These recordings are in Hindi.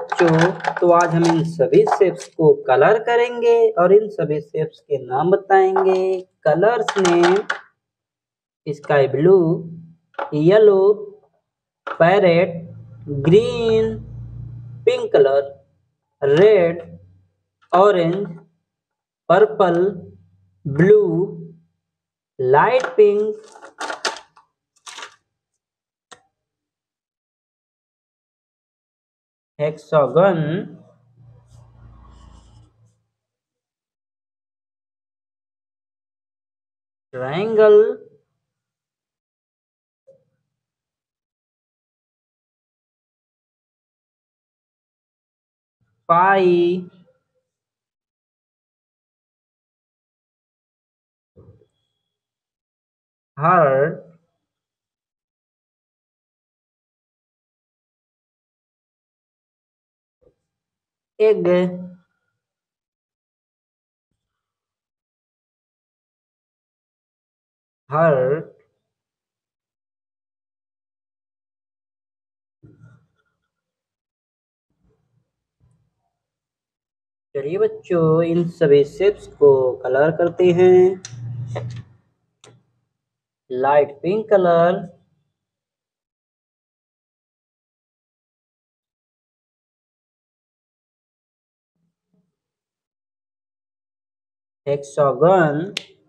बच्चों, तो आज हम इन सभी शेप्स को कलर करेंगे और इन सभी शेप्स के नाम बताएंगे। Colours name: sky blue, yellow, parrot, green, pink colour, red, orange, purple, blue, light pink, hexagon, triangle, pie, heart, egg, heart. चलिए बच्चों, इन सभी शेप्स को कलर करते हैं। Light pink colour, hexagon,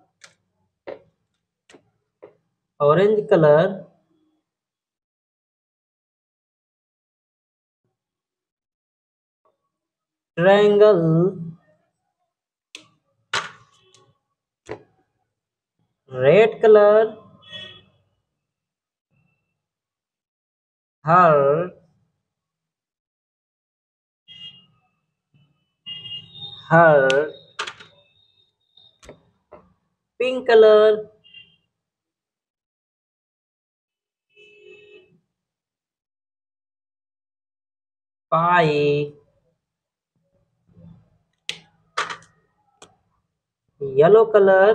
orange colour, triangle, red colour, heart, heart, pink colour, pie, yellow colour,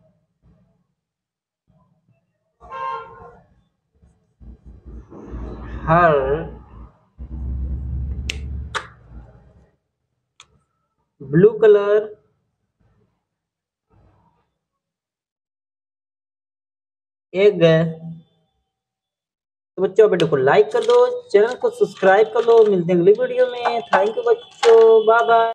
heart, blue colour, egg. तो बच्चों, वीडियो को लाइक कर दो, चैनल को सब्सक्राइब कर लो। मिलते हैं अगली वीडियो में। थैंक यू बच्चों, बाय बाय।